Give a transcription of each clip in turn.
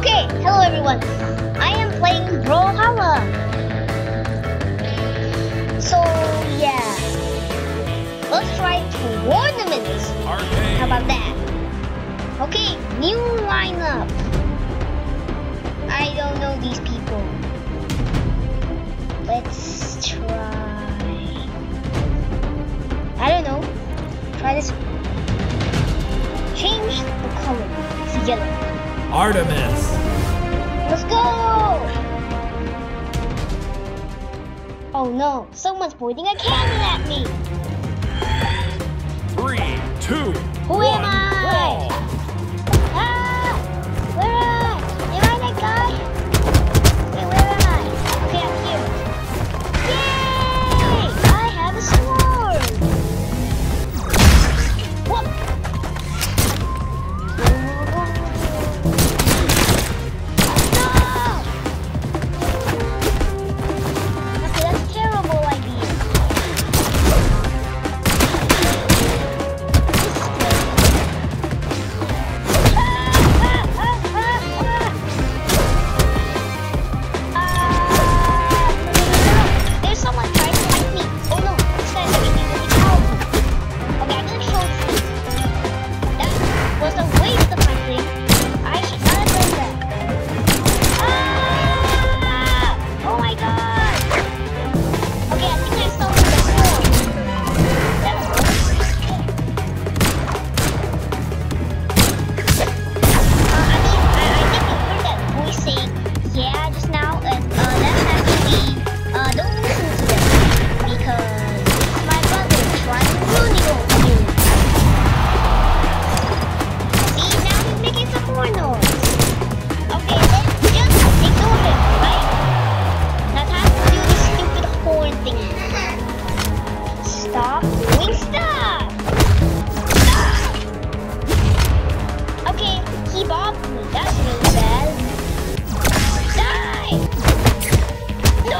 Okay, hello everyone. I am playing Brawlhalla. So yeah, let's try tournaments. How about that? Okay, new lineup. I don't know these people. Let's try. I don't know. Try this. Change the color to yellow. Artemis. Let's go! Oh no, someone's pointing a cannon at me. 3, 2, Who 1, am I? brawl. Ah! Where am I? Am I that guy? Wait, where am I? Okay, I'm here. Yay! I have a sword! Whoop! No! Okay, that's a terrible idea. There's someone trying to fight me. Oh no, this guy's actually really powerful. Okay, I'm gonna show you. That was a waste of my thing. I should not have done that. Ah! Oh my god! Okay, I think there's someone before. That works. I think you heard that voice saying yeah just now, and that's actually don't listen to them because it's my brother trying to ruin you. See, now he's making some more noise. Okay, then just ignore him, right? Now time to do this stupid horn thingy. Stop doing stuff! Stop! Okay, he bopped me. That's really bad. Die! No!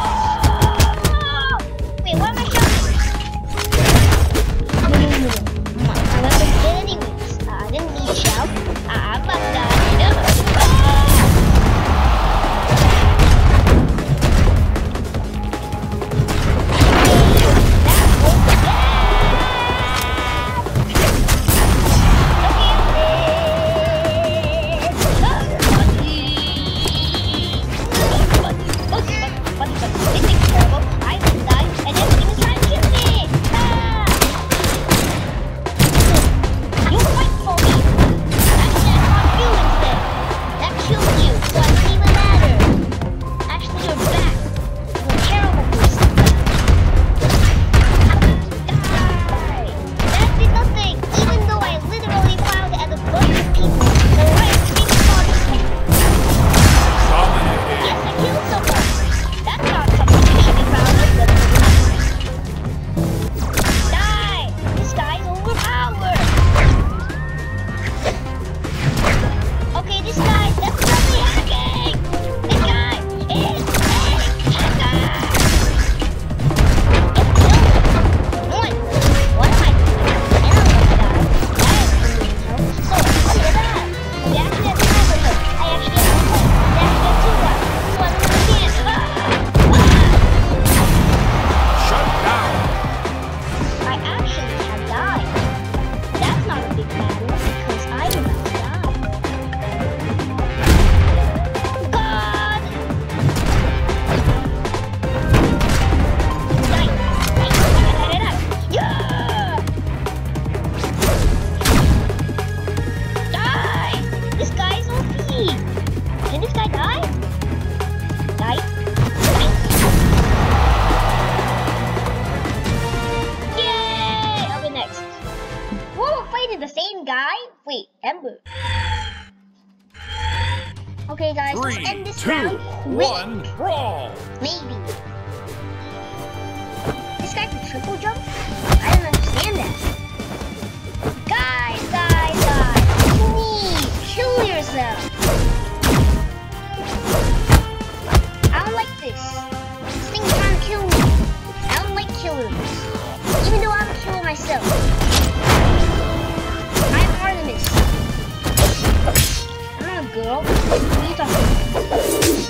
Wait, why am I shouting? No. I'm not gonna get anyways. I didn't need to shout. I'm about to die. Wait, Ember. Okay, guys, let's 3, end this 2, round. 1, brawl. Maybe. This guy can triple jump? I don't understand that. Guys, please kill yourself. I don't like this. This thing's trying to kill me. I don't like killers. Even though I'm a killer myself. I'm Artemis. I'm not good. girl. What are you talking about?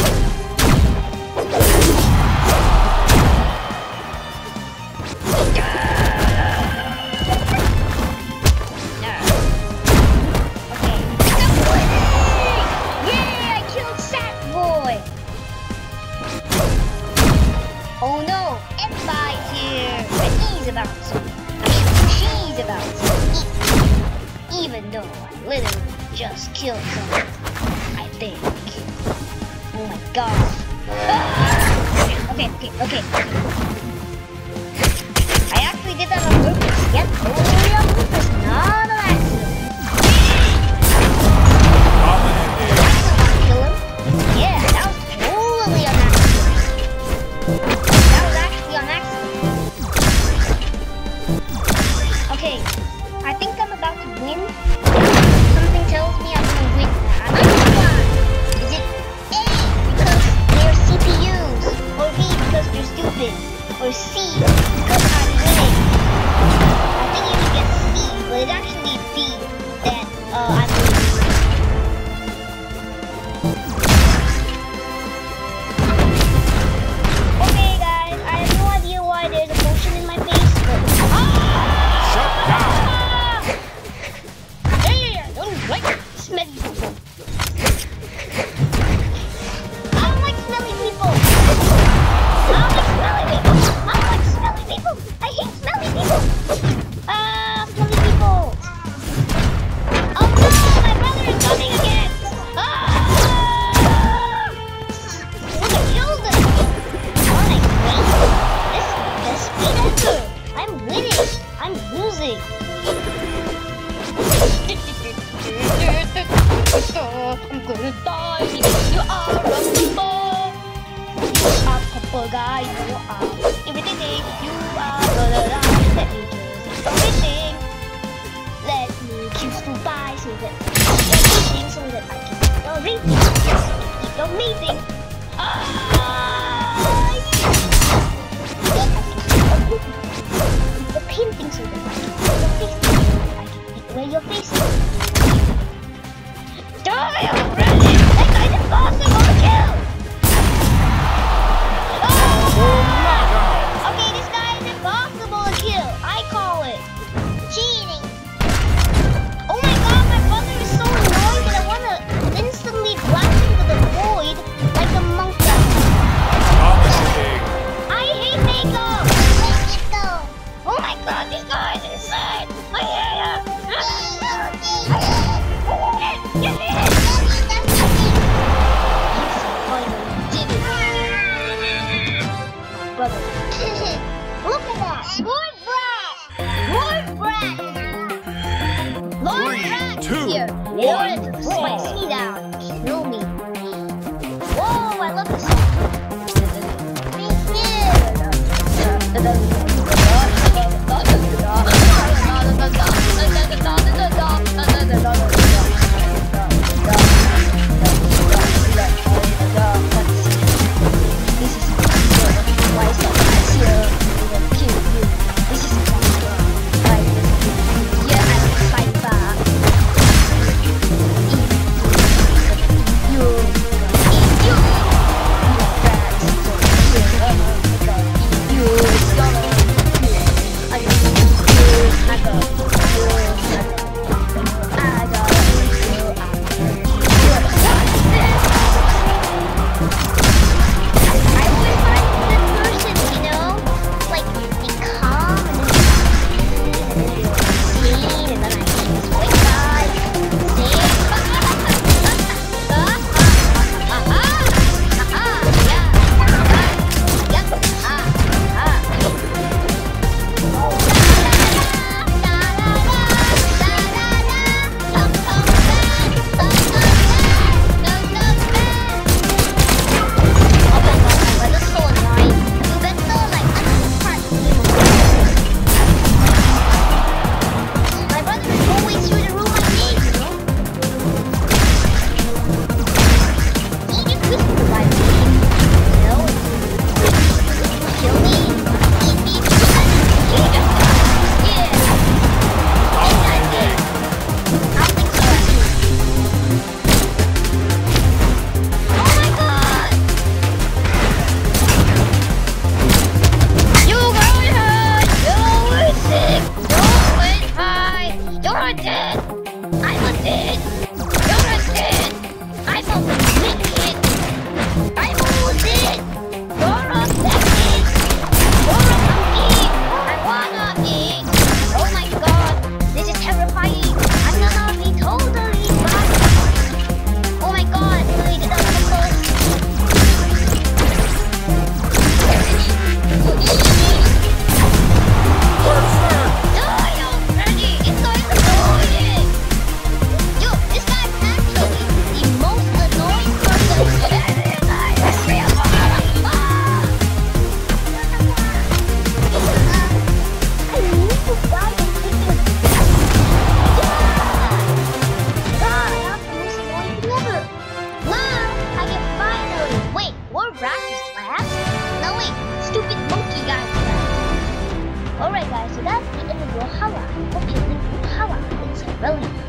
Oh no, everybody's here, and he's about to, she's about to eat, even though I literally just killed someone, I think. Oh my god. Ah! Okay. I actually did that on purpose. Yep, totally on purpose, not an accident. Kill him? Yeah, that was totally an accident. Okay, I think I'm about to win. Something tells me I'm gonna win. I'm not sure why. Is it A, because they're CPUs, or B, because they're stupid, or C, because I'm winning? I think you should get C, but it's actually B that I'm winning. Okay guys, I have no idea why there's a motion in my face, but smelly people. I don't like smelly people. I hate smelly people. Smelly people. Oh no, my brother is coming again. Look, I killed him. Aren't I great? This is the best speed ever. I'm winning. I'm losing. I'm gonna die because you are a people. You are papaya, you are everything. You are gonna die. Let me just everything. Let me choose to buy so that everything so that I can eat everything. Yes, I can eat everything. The painting so that I can eat away your face. Die already! That guy's impossible to kill! Oh! Okay, this guy is impossible to kill. I call it cheating. Oh my god, my brother is so annoying that I want to instantly blast into the void like a monkey. I hate Mako! Oh my god, this guy is insane! I hate him! Get it! Brother. Look at that! Lord Brat! Lord Brat is here! They wanted to slice me down and kill me. Whoa, I love this song. kid! You're a kid! I'm a big kid! I'm a kid! You're a big kid! You're a monkey! I wanna be! Oh my god! This is terrifying! I'm gonna be totally bad! Oh my god! Wait, get out so close! Die already! It's going to annoy it! Yo, this guy's actually the most annoying person ever! I need to die and take it. God, I have the most annoying thing ever! Wow, I can finally... Wait, more raptors last? No wait, stupid monkey guys last. Alright guys, so that's the end of Brawlhalla. I hope you think Brawlhalla is really